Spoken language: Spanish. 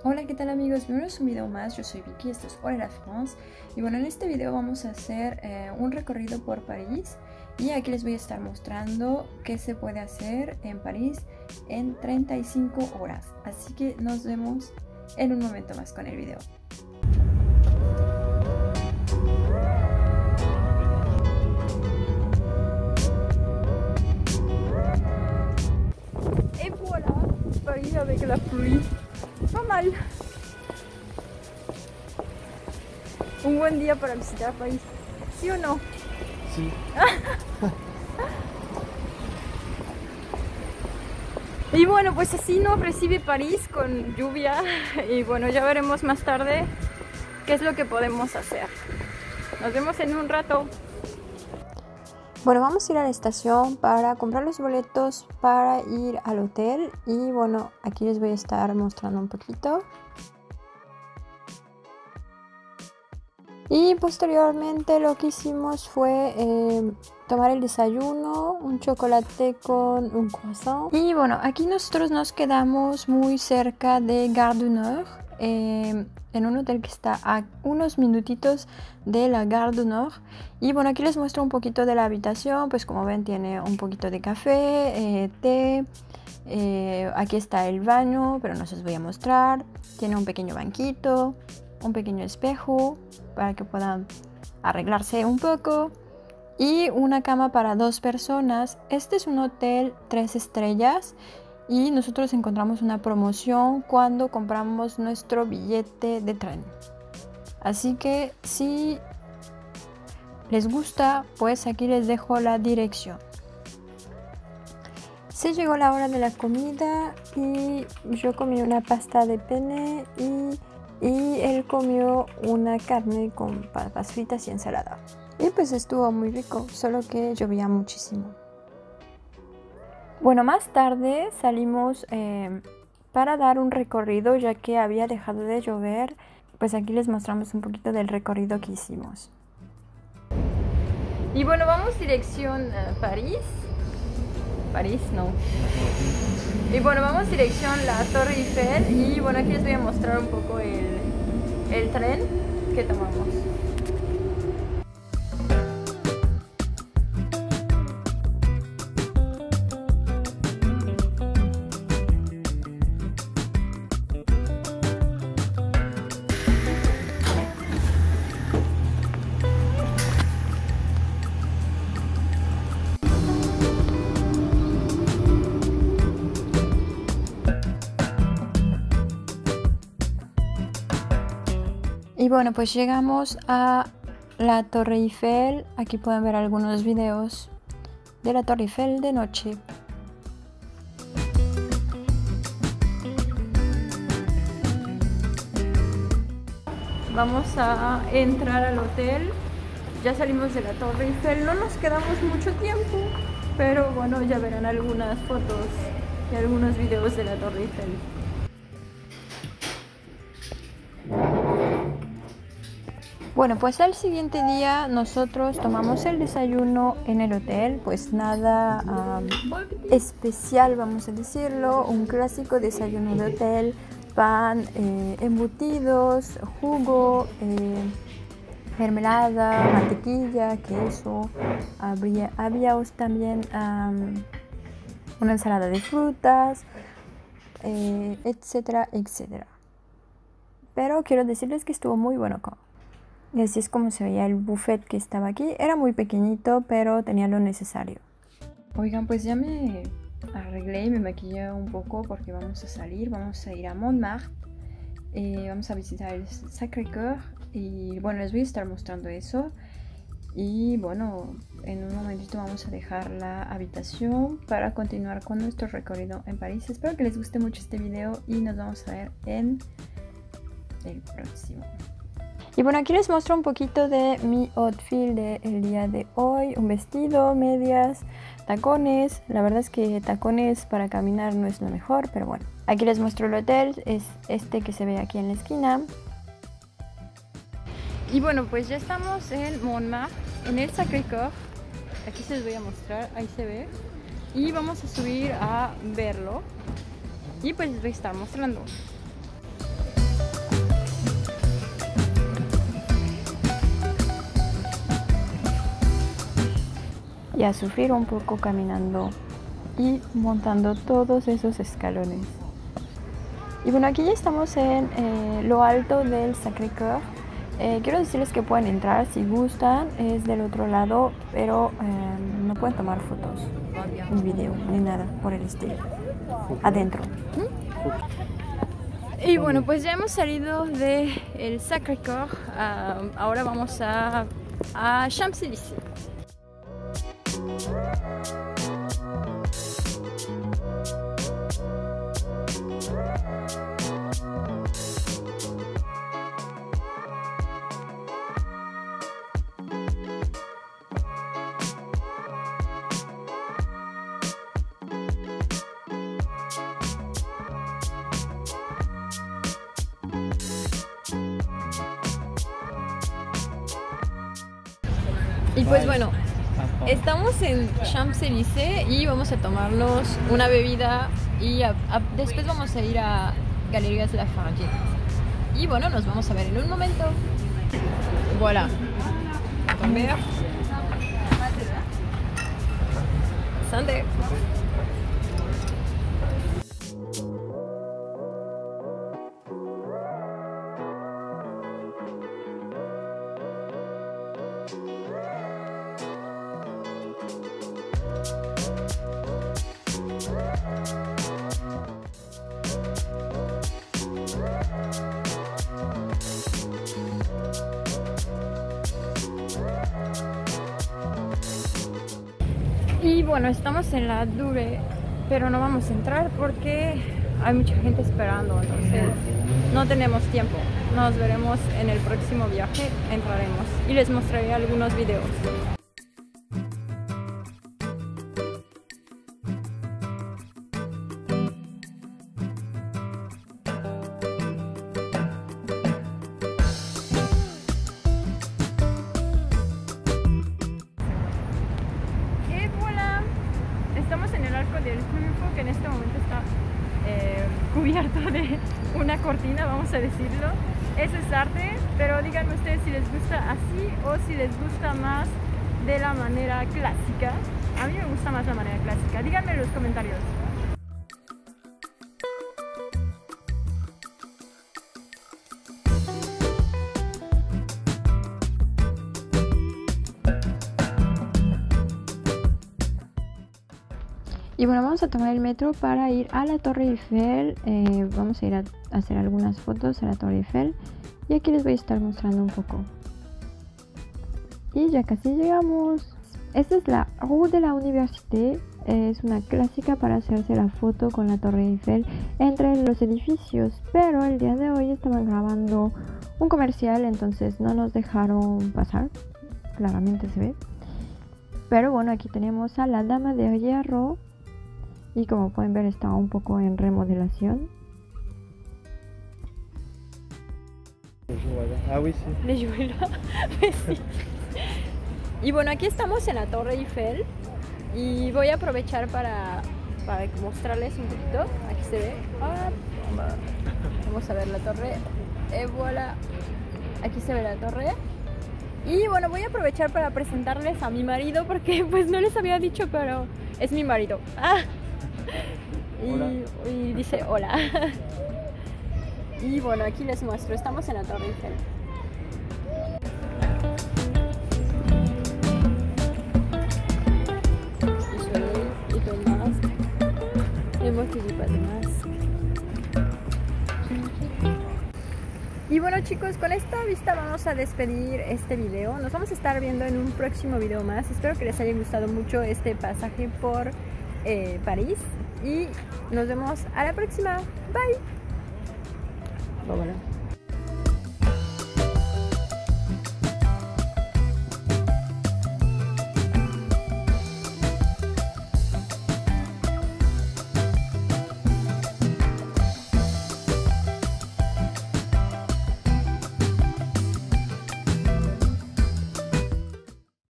Hola, ¿qué tal amigos? Bienvenidos a un video más. Yo soy Vicky, esto es Hola la France. Y bueno, en este video vamos a hacer un recorrido por París. Y aquí les voy a estar mostrando qué se puede hacer en París en 35 horas. Así que nos vemos en un momento más con el video. Et voilà, Paris avec la pluie. Pas mal. Un buen día para visitar París, ¿sí o no? Sí. Y bueno, pues así nos recibe París con lluvia. Y bueno, ya veremos más tarde qué es lo que podemos hacer. Nos vemos en un rato. Bueno, vamos a ir a la estación para comprar los boletos para ir al hotel. Y bueno, aquí les voy a estar mostrando un poquito. Y posteriormente lo que hicimos fue tomar el desayuno, un chocolate con un croissant. Y bueno, aquí nosotros nos quedamos muy cerca de Gare du Nord, en un hotel que está a unos minutitos de la Gare du Nord. Y bueno, aquí les muestro un poquito de la habitación. Pues como ven, tiene un poquito de café, té. Aquí está el baño, pero no se los voy a mostrar. Tiene un pequeño banquito, un pequeño espejo para que puedan arreglarse un poco y una cama para 2 personas. Este es un hotel 3 estrellas y nosotros encontramos una promoción cuando compramos nuestro billete de tren. Así que si les gusta, pues aquí les dejo la dirección. Se llegó la hora de la comida y yo comí una pasta de pene y él comió una carne con papas fritas y ensalada. Y pues estuvo muy rico, solo que llovía muchísimo. Bueno, más tarde salimos para dar un recorrido, ya que había dejado de llover. Pues aquí les mostramos un poquito del recorrido que hicimos. Y bueno, vamos dirección París. París, no. Y bueno, vamos dirección la Torre Eiffel. Y bueno, aquí les voy a mostrar un poco el tren que tomamos. Y bueno, pues llegamos a la Torre Eiffel. Aquí pueden ver algunos videos de la Torre Eiffel de noche. Vamos a entrar al hotel. Ya salimos de la Torre Eiffel. No nos quedamos mucho tiempo, pero bueno, ya verán algunas fotos y algunos videos de la Torre Eiffel. Bueno, pues al siguiente día nosotros tomamos el desayuno en el hotel, pues nada especial, vamos a decirlo, un clásico desayuno de hotel, pan, embutidos, jugo, mermelada, mantequilla, queso, había también una ensalada de frutas, etcétera, etcétera. Pero quiero decirles que estuvo muy bueno. Y así es como se veía el buffet que estaba aquí. Era muy pequeñito, pero tenía lo necesario. Oigan, pues ya me arreglé y me maquillé un poco porque vamos a salir. Vamos a ir a Montmartre. Vamos a visitar el Sacré-Cœur. Y bueno, les voy a estar mostrando eso. Y bueno, en un momentito vamos a dejar la habitación para continuar con nuestro recorrido en París. Espero que les guste mucho este video y nos vamos a ver en el próximo. Y bueno, aquí les muestro un poquito de mi outfit del día de hoy. Un vestido, medias, tacones. La verdad es que tacones para caminar no es lo mejor, pero bueno. Aquí les muestro el hotel, es este que se ve aquí en la esquina. Y bueno, pues ya estamos en Montmartre, en el Sacré-Cœur. Aquí se los voy a mostrar, ahí se ve. Y vamos a subir a verlo. Y pues les voy a estar mostrando. y a sufrir un poco caminando y montando todos esos escalones. Y bueno, aquí ya estamos en lo alto del Sacré-Cœur. Quiero decirles que pueden entrar si gustan, es del otro lado, pero no pueden tomar fotos, ni video, ni nada por el estilo, adentro. Y bueno, pues ya hemos salido del Sacré-Cœur, ahora vamos a Champs-Élysées. Y pues bueno, estamos en Champs-Élysées y vamos a tomarnos una bebida y después vamos a ir a Galerías Lafayette. Y bueno, nos vamos a ver en un momento. Voilà. Comer. Santé. Y bueno, estamos en la Dure, pero no vamos a entrar porque hay mucha gente esperando, entonces no tenemos tiempo. Nos veremos en el próximo viaje, entraremos y les mostraré algunos videos. Estamos en el Arco del Triunfo, que en este momento está cubierto de una cortina, vamos a decirlo. Eso es arte, pero díganme ustedes si les gusta así o si les gusta más de la manera clásica. A mí me gusta más la manera clásica. Díganme en los comentarios. Y bueno, vamos a tomar el metro para ir a la Torre Eiffel. Vamos a ir a hacer algunas fotos a la Torre Eiffel. Y aquí les voy a estar mostrando un poco. Y ya casi llegamos. Esta es la Rue de la Université. Es una clásica para hacerse la foto con la Torre Eiffel entre los edificios. Pero el día de hoy estaban grabando un comercial, entonces no nos dejaron pasar. Claramente se ve. Pero bueno, aquí tenemos a la Dama de Hierro. Y como pueden ver, está un poco en remodelación. Ah, oui, sí. De Yuela. Sí. Y bueno, aquí estamos en la Torre Eiffel. Y voy a aprovechar para mostrarles un poquito. Aquí se ve. Vamos a ver la torre. Voilà. Aquí se ve la torre. Y bueno, voy a aprovechar para presentarles a mi marido porque pues no les había dicho, pero es mi marido. Y dice hola. Y bueno, aquí les muestro, estamos en la Torre Eiffel. Y bueno chicos, con esta vista vamos a despedir este video. Nos vamos a estar viendo en un próximo video más. Espero que les haya gustado mucho este pasaje por París. Y nos vemos a la próxima. Bye. Bueno.